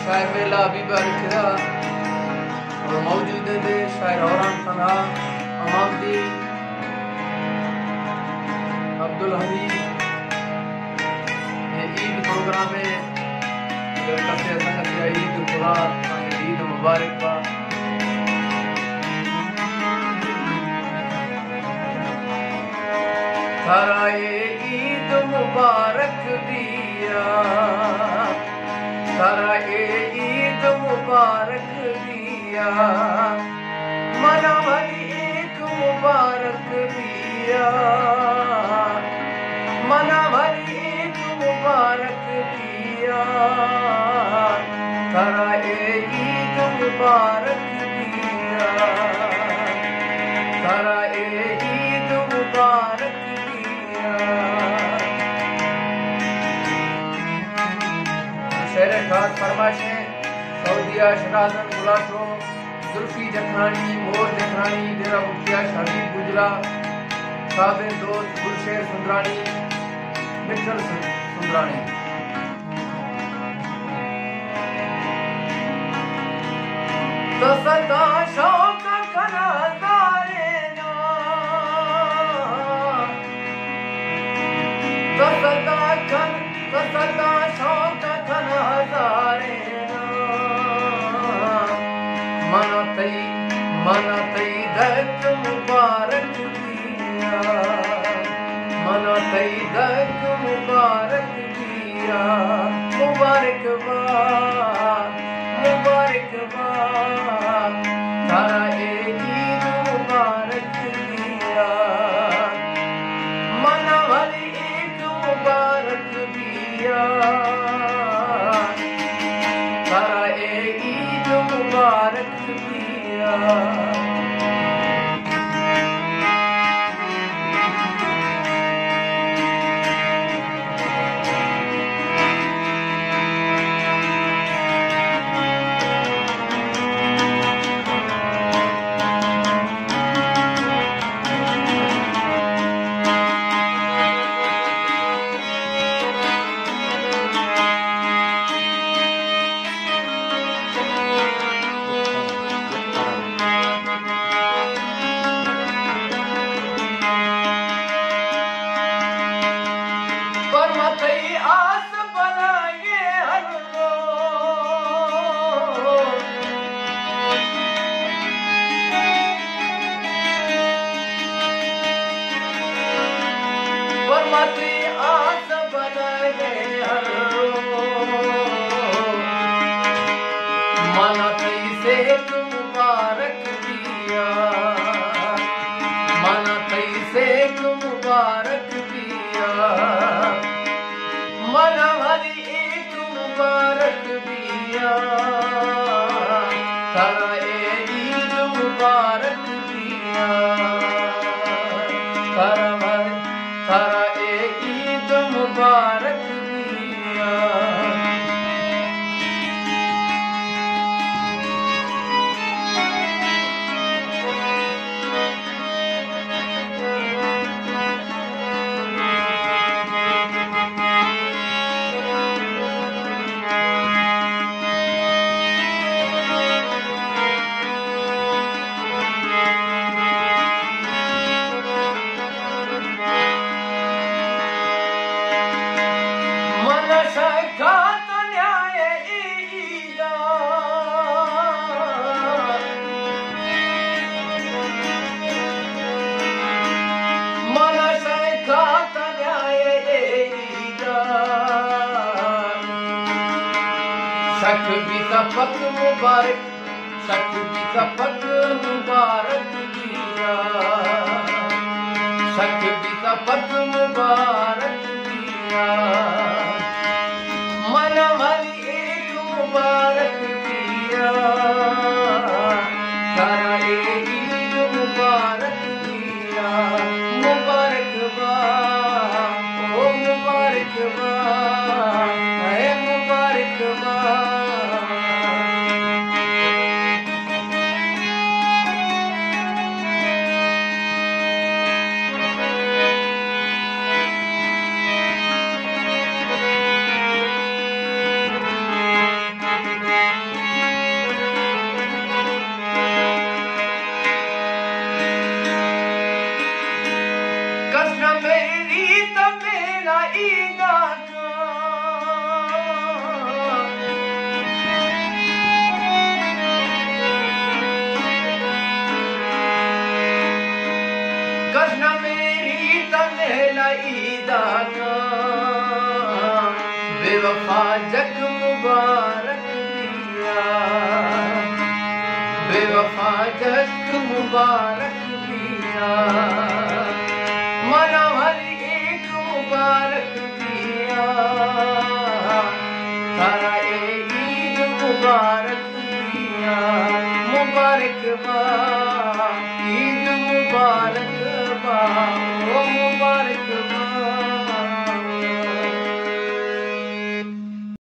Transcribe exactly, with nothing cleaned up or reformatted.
शायर मेला अबीबा लिखदा और मौजूद है शायर औरान खना अमामदी अब्दुल हमीद ये ईद प्रोग्राम में कसे संगत या ईद मुबारक ईद मुबारक बा थारा ये ईद मुबारक दिया थारा ये ईद मुबारक दिया मना वाली एक मुबारक दिया मना वाली एक मुबारक दिया थारा ये ईद मुबारक दिया थारा ये ईद मुबारक शेर खास फरमाइशें सऊदिया शराजन गुलाशो जुल्फी जखरानी मोर जखरानी डेरा मुखिया शादी गुजरा साबे दोस्त गुलशेर सुंदरानी मिठल सुंदरानी तो सदा शौक खना जारे ना तो सदा खन तो सदा शौक खना जारे ना मना तई मना तई दक मुबारक दिया मना तई दक मुबारक दिया मुबारक बा मुबारक बा थारा ईद मुबारक दिया मना वाली एक मुबारक दिया थारा ईद मुबारक दिया शक भी सफक मुबारक शक भी सफक मुबारक दिया शक भी सफक मुबारक दिया मना वाली एक मुबारक दिया थारा ईद मुबारक दिया मुबारक बा ओ मुबारक बा है मुबारक बा बेवफा जग मुबारक दिया, बेवफा जग मुबारक दिया, मना वाली एक मुबारक दिया, तारा ईद मुबारक दिया, मुबारक